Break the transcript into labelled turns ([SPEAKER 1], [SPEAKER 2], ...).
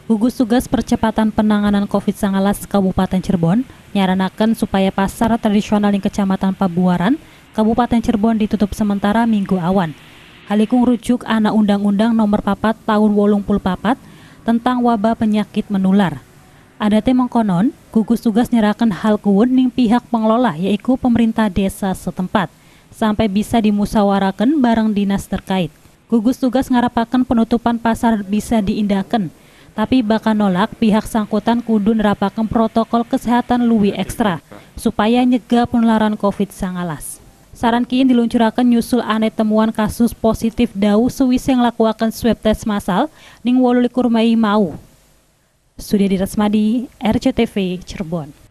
[SPEAKER 1] Gugus Tugas Percepatan Penanganan COVID-19 Kabupaten Cirebon nyaranakan supaya pasar tradisional di Kecamatan Pabuaran, Kabupaten Cirebon ditutup sementara minggu awan. Halikung rujuk anak Undang-Undang Nomor 4 Tahun 84 tentang wabah penyakit menular. Adate mengkonon, gugus tugas nyerahkan hal kuwun ning pihak pengelola yaitu pemerintah desa setempat sampai bisa dimusawarakan bareng dinas terkait. Gugus tugas ngarapaken penutupan pasar bisa diindahkan, tapi bakal nolak pihak sangkutan kudu nerapaken protokol kesehatan luwih ekstra supaya nyegah penularan COVID-19. Saran kiin diluncurakan nyusul ane temuan kasus positif dau sewise nglakuaken swab test massal ning 28 Mei mau. Sudia Dirasmadi, RCTV Cirebon.